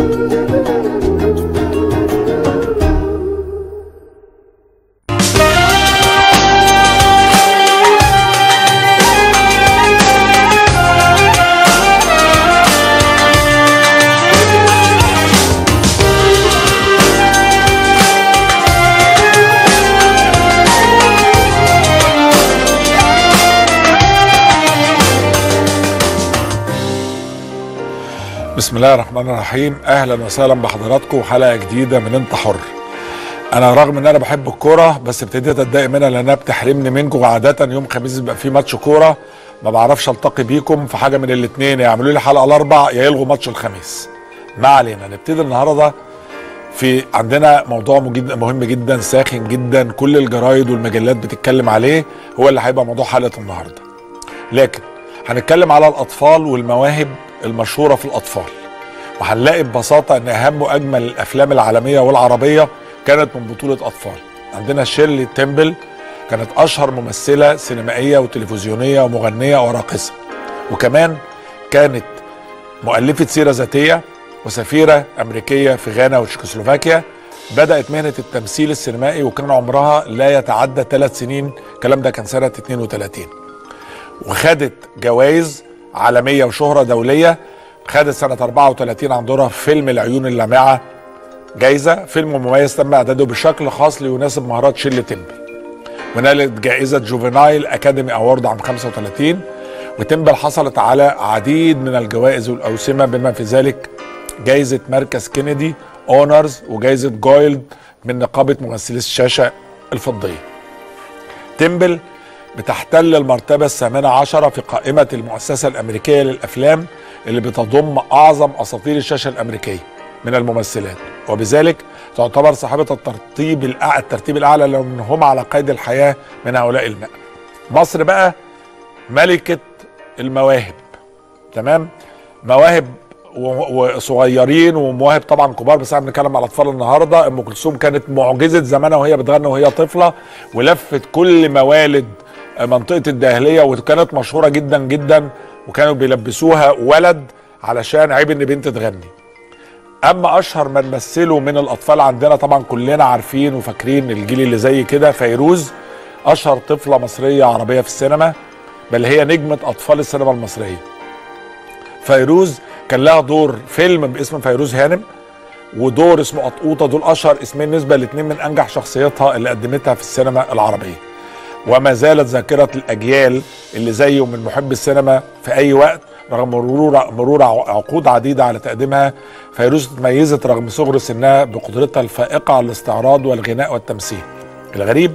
بسم الله الرحمن الرحيم. اهلا وسهلا بحضراتكم وحلقه جديده من انت حر. انا رغم ان انا بحب الكوره بس ابتديت اتضايق منها لانها بتحرمني منكم، وعاده يوم خميس بيبقى في ماتش كوره ما بعرفش التقي بيكم في حاجه من الاثنين، يعملوا لي حلقه الاربع يا يلغوا ماتش الخميس. ما علينا، نبتدي النهارده في عندنا موضوع مهم جدا ساخن جدا، كل الجرايد والمجلات بتتكلم عليه، هو اللي هيبقى موضوع حلقه النهارده. لكن هنتكلم على الاطفال والمواهب المشهوره في الاطفال، وهنلاقي ببساطه ان اهم واجمل الافلام العالميه والعربيه كانت من بطوله اطفال. عندنا شيرلي تيمبل كانت اشهر ممثله سينمائيه وتلفزيونيه ومغنيه وراقصه، وكمان كانت مؤلفه سيره ذاتيه وسفيره امريكيه في غانا وتشيكوسلوفاكيا. بدات مهنه التمثيل السينمائي وكان عمرها لا يتعدى 3 سنين، الكلام ده كان سنه 32، وخدت جوائز عالميه وشهره دوليه. خدت سنه 34 عن دورها في فيلم العيون اللامعه جايزه، فيلم مميز تم اعداده بشكل خاص ليناسب مهارات شيرلي تيمبل، ونالت جائزه جوفينايل اكاديمي اوورد عام 35. وتيمبل حصلت على عديد من الجوائز والاوسمه بما في ذلك جائزه مركز كينيدي اونرز وجائزه جويلد من نقابه ممثلي الشاشه الفضيه. تيمبل بتحتل المرتبة 18 في قائمة المؤسسة الأمريكية للأفلام اللي بتضم أعظم أساطير الشاشة الأمريكية من الممثلات، وبذلك تعتبر صاحبة الترتيب الأعلى لأن هم على قيد الحياة من هؤلاء الماء. مصر بقى ملكة المواهب، تمام؟ مواهب وصغيرين ومواهب طبعا كبار، بس احنا بنتكلم على الاطفال النهارده. ام كلثوم كانت معجزه زمانها وهي بتغني وهي طفله، ولفت كل موالد منطقه الداهليه، وكانت مشهوره جدا جدا، وكانوا بيلبسوها ولد علشان عيب ان بنت تغني. اما اشهر من مثلوا من الاطفال عندنا طبعا كلنا عارفين وفاكرين الجيل اللي زي كده، فيروز اشهر طفله مصريه عربيه في السينما، بل هي نجمه اطفال السينما المصريه. فيروز كان لها دور فيلم باسم فيروز هانم، ودور اسمه قطقوطه، دول اشهر اسمين نسبه لاثنين من انجح شخصياتها اللي قدمتها في السينما العربيه. وما زالت ذاكره الاجيال اللي زيه من محب السينما في اي وقت رغم مرور عقود عديده على تقديمها. فيروز تميزت رغم صغر سنها بقدرتها الفائقه على الاستعراض والغناء والتمثيل. الغريب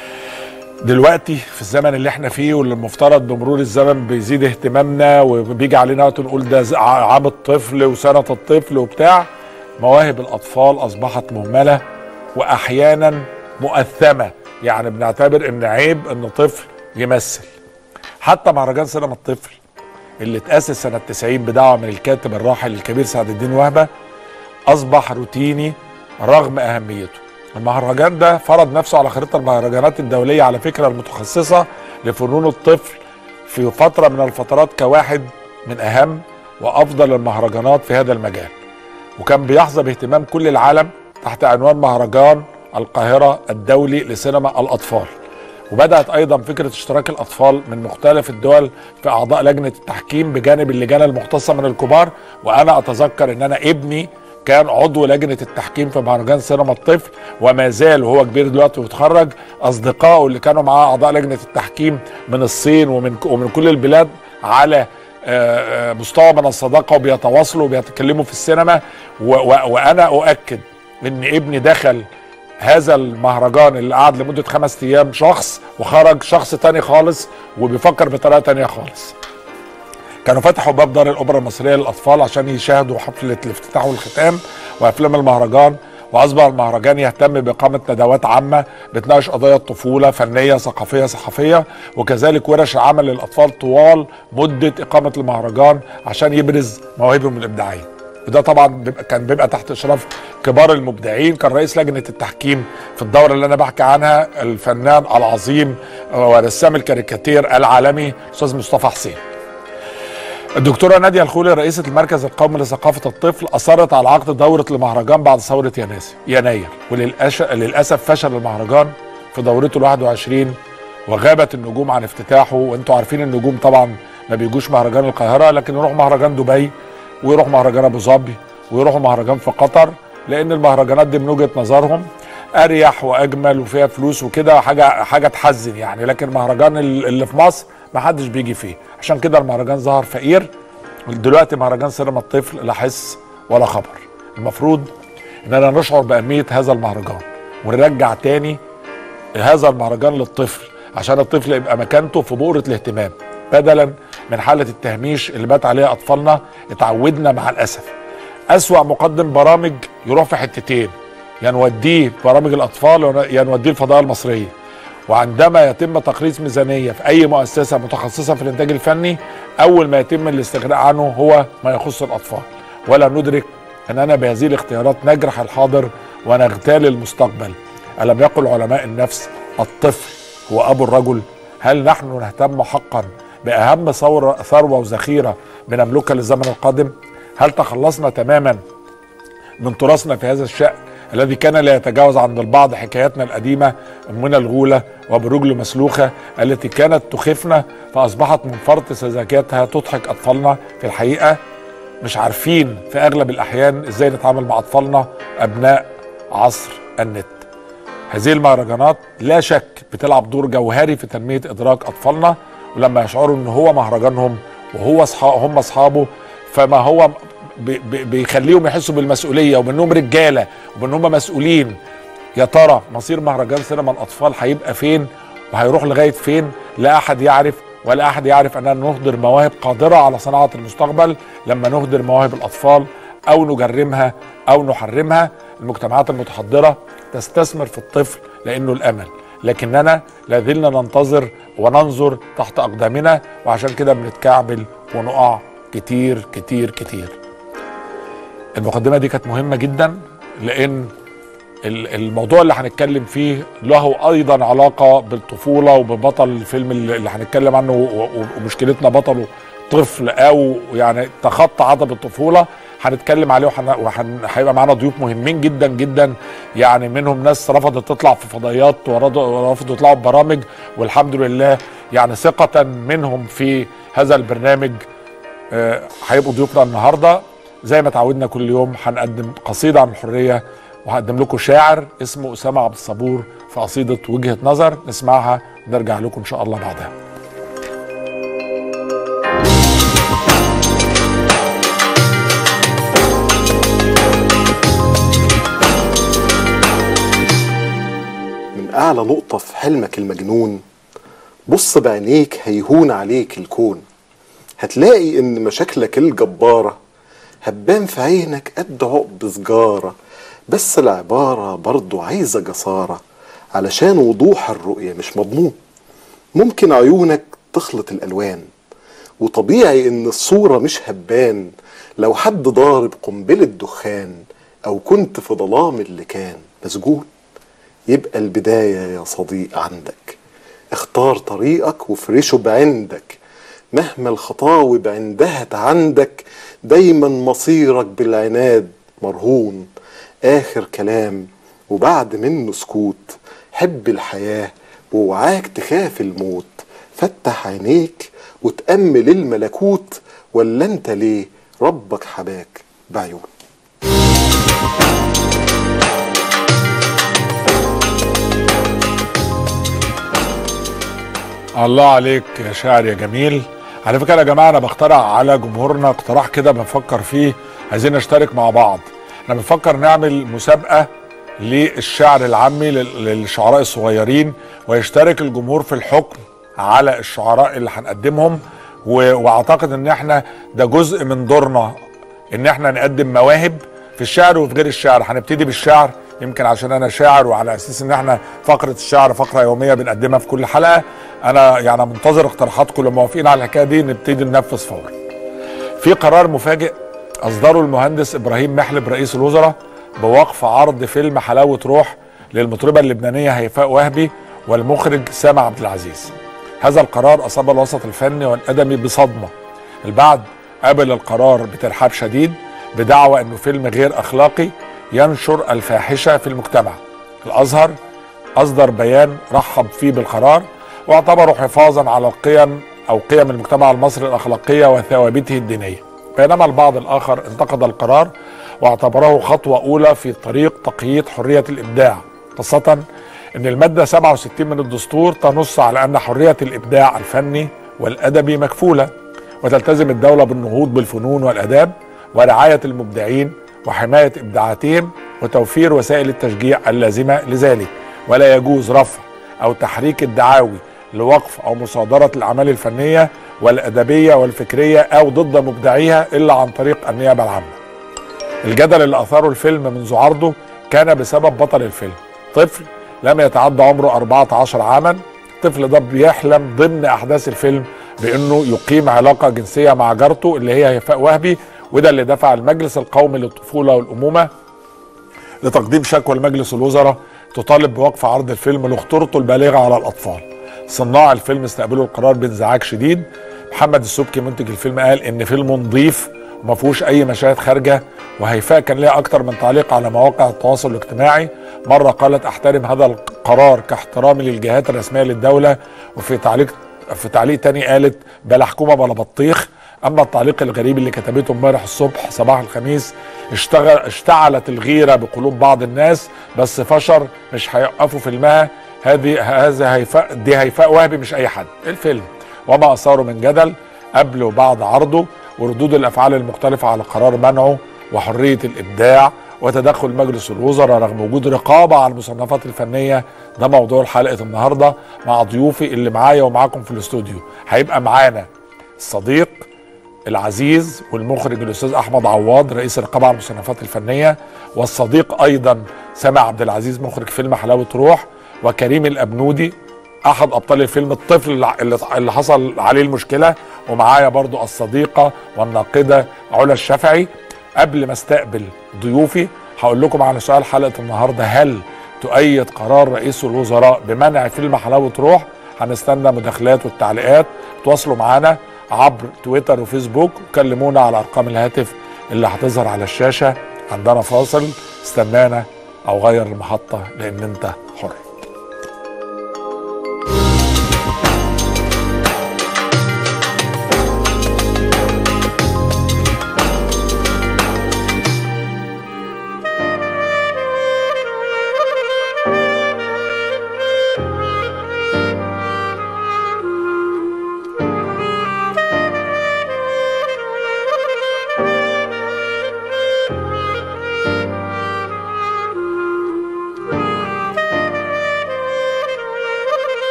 دلوقتي في الزمن اللي احنا فيه واللي المفترض بمرور الزمن بيزيد اهتمامنا وبيجي علينا وقت نقول ده عام الطفل وسنة الطفل وبتاع، مواهب الأطفال أصبحت مهملة وأحيانا مؤثمة. يعني بنعتبر إن عيب إن طفل يمثل. حتى مهرجان سينما الطفل اللي اتأسس سنة 90 بدعوة من الكاتب الراحل الكبير سعد الدين وهبة أصبح روتيني رغم أهميته. المهرجان ده فرض نفسه على خريطة المهرجانات الدولية على فكرة المتخصصة لفنون الطفل في فترة من الفترات كواحد من أهم وأفضل المهرجانات في هذا المجال، وكان بيحظى باهتمام كل العالم تحت عنوان مهرجان القاهرة الدولي لسينما الأطفال. وبدأت أيضا فكرة اشتراك الأطفال من مختلف الدول في أعضاء لجنة التحكيم بجانب اللجان المختصة من الكبار. وأنا أتذكر أن أنا ابني كان عضو لجنة التحكيم في مهرجان سينما الطفل، وما زال وهو كبير دلوقتي ويتخرج. أصدقائه اللي كانوا معاه أعضاء لجنة التحكيم من الصين ومن كل البلاد على مستوى من الصداقة، وبيتواصلوا وبيتكلموا في السينما. وأنا أؤكد أن ابني دخل هذا المهرجان اللي قعد لمدة 5 أيام شخص، وخرج شخص تاني خالص وبيفكر بطريقة تانية خالص. كانوا فتحوا باب دار الأوبرا المصرية للأطفال عشان يشاهدوا حفلة الافتتاح والختام وأفلام المهرجان. وأصبح المهرجان يهتم بإقامة ندوات عامة بتناقش قضايا الطفولة، فنية ثقافية صحفية، وكذلك ورش عمل للأطفال طوال مدة إقامة المهرجان عشان يبرز مواهبهم الإبداعية. وده طبعا كان بيبقى تحت إشراف كبار المبدعين. كان رئيس لجنة التحكيم في الدورة اللي أنا بحكي عنها الفنان العظيم ورسام الكاريكاتير العالمي الأستاذ مصطفى حسين. الدكتورة نادية الخولي رئيسة المركز القومي لثقافة الطفل أصرت على عقد دورة المهرجان بعد ثورة يناير، وللأسف فشل المهرجان في دورته ال21 وغابت النجوم عن افتتاحه. وانتوا عارفين النجوم طبعا ما بيجوش مهرجان القاهرة، لكن يروح مهرجان دبي ويروح مهرجان ابو ظبي ويروحوا مهرجان في قطر، لان المهرجانات دي من وجهة نظرهم اريح واجمل وفيها فلوس وكده، حاجة تحزن يعني. لكن مهرجان اللي في مصر ما حدش بيجي فيه، عشان كده المهرجان ظهر فقير. دلوقتي مهرجان سينما الطفل لا حس ولا خبر. المفروض اننا نشعر باهمية هذا المهرجان ونرجع تاني هذا المهرجان للطفل، عشان الطفل يبقى مكانته في بؤرة الاهتمام، بدلا من حالة التهميش اللي بات عليها اطفالنا. اتعودنا مع الاسف اسوأ مقدم برامج يروح في حتتين، يا نوديه برامج الاطفال يا نوديه الفضاء المصرية. وعندما يتم تقليص ميزانية في اي مؤسسة متخصصة في الانتاج الفني، اول ما يتم الاستغناء عنه هو ما يخص الاطفال، ولا ندرك اننا بهذه الاختيارات نجرح الحاضر ونغتال المستقبل. ألم يقل علماء النفس الطفل هو ابو الرجل؟ هل نحن نهتم حقا باهم ثروة وذخيرة بنملكها للزمن القادم؟ هل تخلصنا تماما من تراثنا في هذا الشأن الذي كان لا يتجاوز عند البعض حكاياتنا القديمة أمنا الغولة وبرجل مسلوخة التي كانت تخفنا، فأصبحت من فرط سذاجتها تضحك أطفالنا؟ في الحقيقة مش عارفين في أغلب الأحيان إزاي نتعامل مع أطفالنا أبناء عصر النت. هذه المهرجانات لا شك بتلعب دور جوهري في تنمية إدراك أطفالنا، ولما يشعروا إن هو مهرجانهم وهو هم أصحابه، فما هو بيخليهم يحسوا بالمسؤولية وبأنهم رجالة وبأنهم مسؤولين. يا ترى مصير مهرجان سينما الأطفال هيبقى فين وهيروح لغاية فين؟ لا أحد يعرف، ولا أحد يعرف أننا نهدر مواهب قادرة على صناعة المستقبل لما نهدر مواهب الأطفال أو نجرمها أو نحرمها. المجتمعات المتحضرة تستثمر في الطفل لأنه الأمل، لكننا لازلنا ننتظر وننظر تحت أقدامنا، وعشان كده بنتكعبل ونقع كتير كتير كتير. المقدمة دي كانت مهمة جدا، لأن الموضوع اللي هنتكلم فيه له أيضا علاقة بالطفولة وببطل الفيلم اللي هنتكلم عنه، ومشكلتنا بطله طفل أو يعني تخطى عتبة الطفولة. هنتكلم عليه وهيبقى معانا ضيوف مهمين جدا جدا، يعني منهم ناس رفضت تطلع في فضائيات ورفضوا يطلعوا ببرامج، والحمد لله يعني ثقة منهم في هذا البرنامج هيبقوا ضيوفنا النهارده. زي ما تعودنا كل يوم هنقدم قصيدة عن الحرية، وهقدم لكم شاعر اسمه أسامة عبد الصبور في قصيدة وجهة نظر، نسمعها ونرجع لكم إن شاء الله بعدها. من أعلى نقطة في حلمك المجنون، بص بعينيك هيهون عليك الكون. هتلاقي إن مشاكلك الجبارة هتبان في عينك قد عقب سجارة، بس العبارة برضو عايزة جسارة علشان وضوح الرؤية مش مضمون. ممكن عيونك تخلط الألوان، وطبيعي إن الصورة مش هتبان لو حد ضارب قنبلة دخان أو كنت في ظلام اللي كان مسجون. يبقى البداية يا صديق عندك، اختار طريقك وفرشه بعندك، مهما الخطاوي بعندها عندك، دايما مصيرك بالعناد مرهون. آخر كلام وبعد منه سكوت، حب الحياة ووعاك تخاف الموت. فتح عينيك وتأمل الملكوت، ولا انت ليه ربك حباك بعيون. الله عليك يا شاعر يا جميل. على فكرة يا جماعة أنا بقترح على جمهورنا اقتراح كده بنفكر فيه، عايزين نشترك مع بعض. احنا بنفكر نعمل مسابقة للشعر العامي للشعراء الصغيرين، ويشترك الجمهور في الحكم على الشعراء اللي هنقدمهم. واعتقد ان احنا ده جزء من دورنا، ان احنا نقدم مواهب في الشعر وفي غير الشعر. هنبتدي بالشعر يمكن عشان انا شاعر، وعلى اساس ان احنا فقرة الشعر فقرة يومية بنقدمها في كل حلقة. انا يعني منتظر اقتراحاتكم، لو موافقين على الحكاية دي نبتدي ننفذ فورا. في قرار مفاجئ اصدره المهندس ابراهيم محلب رئيس الوزراء بوقف عرض فيلم حلاوة روح للمطربة اللبنانية هيفاء وهبي والمخرج سامع عبد العزيز. هذا القرار اصاب الوسط الفني والادبي بصدمة. البعض قبل القرار بترحاب شديد بدعوى انه فيلم غير اخلاقي ينشر الفاحشه في المجتمع. الازهر اصدر بيان رحب فيه بالقرار واعتبره حفاظا على القيم او قيم المجتمع المصري الاخلاقيه وثوابته الدينيه، بينما البعض الاخر انتقد القرار واعتبره خطوه اولى في طريق تقييد حريه الابداع، خاصه ان الماده 67 من الدستور تنص على ان حريه الابداع الفني والادبي مكفوله، وتلتزم الدوله بالنهوض بالفنون والاداب ورعايه المبدعين وحمايه ابداعاتهم وتوفير وسائل التشجيع اللازمه لذلك، ولا يجوز رفع او تحريك الدعاوي لوقف او مصادره الاعمال الفنيه والادبيه والفكريه او ضد مبدعيها الا عن طريق النيابه العامه. الجدل اللي اثاره الفيلم منذ عرضه كان بسبب بطل الفيلم، طفل لم يتعدى عمره 14 عاما. الطفل ده بيحلم ضمن احداث الفيلم بانه يقيم علاقه جنسيه مع جارته اللي هي هيفاء وهبي، وده اللي دفع المجلس القومي للطفوله والامومه لتقديم شكوى لمجلس الوزراء تطالب بوقف عرض الفيلم لخطورته البالغه على الاطفال. صناع الفيلم استقبلوا القرار بانزعاج شديد. محمد السبكي منتج الفيلم قال ان فيلم نظيف وما فيهوش اي مشاهد خارجه، وهيفاء كان ليها اكتر من تعليق على مواقع التواصل الاجتماعي. مره قالت احترم هذا القرار كاحترامي للجهات الرسميه للدوله، وفي تعليق تاني قالت بلا حكومه بلا بطيخ. اما التعليق الغريب اللي كتبته امبارح الصبح صباح الخميس، اشتعلت الغيره بقلوب بعض الناس بس فشر مش هيوقفوا فيلمها، دي هيفاء وهبي مش اي حد. الفيلم وما اثاره من جدل قبل وبعد عرضه وردود الافعال المختلفه على قرار منعه وحريه الابداع وتدخل مجلس الوزراء رغم وجود رقابه على المصنفات الفنيه، ده موضوع حلقه النهارده مع ضيوفي اللي معايا ومعاكم في الاستوديو. هيبقى معانا الصديق العزيز والمخرج الاستاذ احمد عواد رئيس الرقابه على المصنفات الفنيه، والصديق ايضا سامع عبد العزيز مخرج فيلم حلاوه روح، وكريم الابنودي احد ابطال الفيلم الطفل اللي حصل عليه المشكله، ومعايا برضو الصديقه والناقده علا الشافعي. قبل ما استقبل ضيوفي هقول لكم على سؤال حلقه النهارده: هل تؤيد قرار رئيس الوزراء بمنع فيلم حلاوه روح؟ هنستنى مداخلات والتعليقات. تواصلوا معنا عبر تويتر وفيسبوك وكلمونا على ارقام الهاتف اللي هتظهر على الشاشه. عندنا فاصل، استنانا او غير المحطه لان انت